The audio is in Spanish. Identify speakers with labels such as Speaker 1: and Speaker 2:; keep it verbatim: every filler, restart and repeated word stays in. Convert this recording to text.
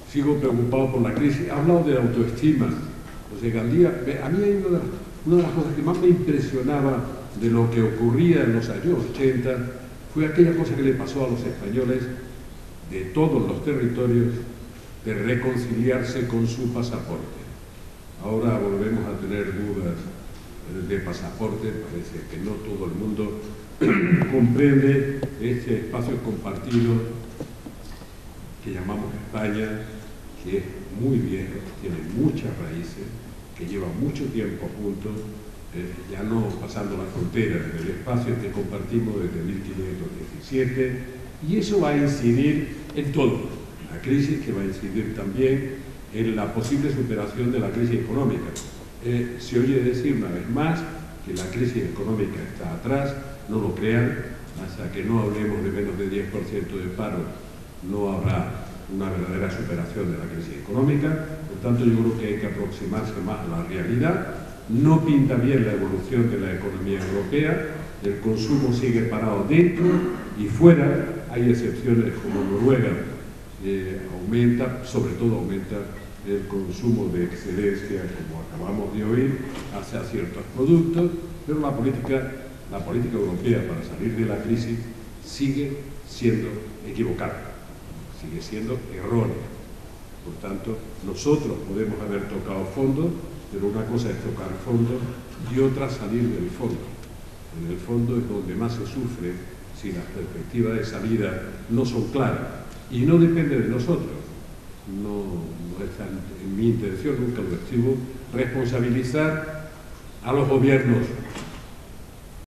Speaker 1: sigo preocupado por la crisis. Ha hablado de la autoestima. José Gandía, a mí hay una de, las, una de las cosas que más me impresionaba de lo que ocurría en los años ochenta fue aquella cosa que le pasó a los españoles de todos los territorios de reconciliarse con su pasaporte. Ahora volvemos a tener dudas de pasaporte, parece que no todo el mundo comprende este espacio compartido que llamamos España, que es muy viejo, tiene muchas raíces, que lleva mucho tiempo juntos, eh, ya no pasando la frontera del espacio que compartimos desde mil quinientos diecisiete, y eso va a incidir en todo. La crisis que va a incidir también en la posible superación de la crisis económica. Eh, se oye decir una vez más que la crisis económica está atrás, no lo crean, hasta que no hablemos de menos de diez por ciento de paro, no habrá una verdadera superación de la crisis económica. Por tanto, yo creo que hay que aproximarse más a la realidad. No pinta bien la evolución de la economía europea, el consumo sigue parado dentro y fuera, hay excepciones como Noruega, eh, aumenta, sobre todo aumenta el consumo de excelencia, como acabamos de oír, hacia ciertos productos, pero la política, la política europea para salir de la crisis sigue siendo equivocada, sigue siendo errónea. Por tanto, nosotros podemos haber tocado fondo, pero una cosa es tocar fondo y otra salir del fondo. En el fondo es donde más se sufre si las perspectivas de salida no son claras. Y no depende de nosotros. No, no está en mi intención, nunca lo estuvo, responsabilizar a los gobiernos